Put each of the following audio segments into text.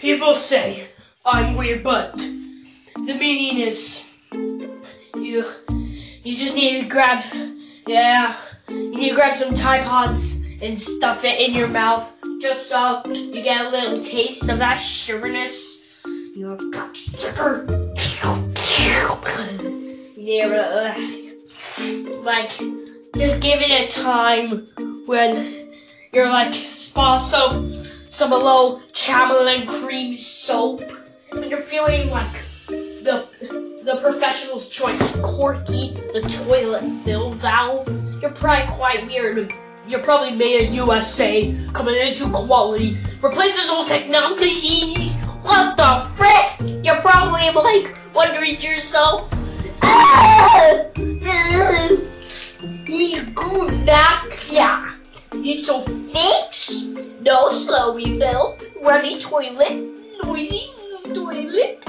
People say I'm weird, but the meaning is you just need to grab some Tide Pods and stuff it in your mouth just so you get a little taste of that sugarness. Just give it a time when you're like some low chamomile cream soap, and you're feeling like the professional's choice, Corky, the toilet fill valve. You're probably quite weird. You're probably made in USA, coming into quality, replaces old technologies. What the frick? You're probably like wondering to yourself, you good back, yeah. You so fix? No slow refill. Runny toilet. Noisy toilet.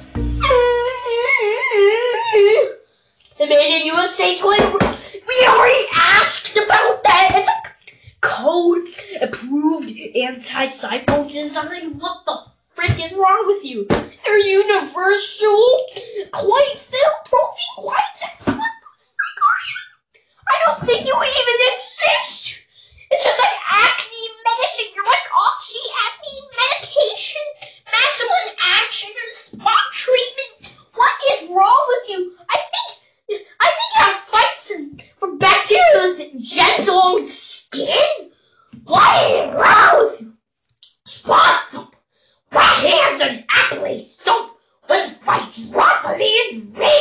The Made in USA toilet. We already asked about that. It's a code approved anti-siphon design. What the frick is wrong with you? They're universal. Quite fill-proofing. Quite. What the frick are you? I don't think you even exist. It's just like acne medicine. You're like oxy-acne medication, maximum action, and spot treatment. What is wrong with you? I think you have fights for bacteria with gentle skin. What is wrong with you? Spot soap, wet hands, and acne soap. Let's fight Rosalie and me.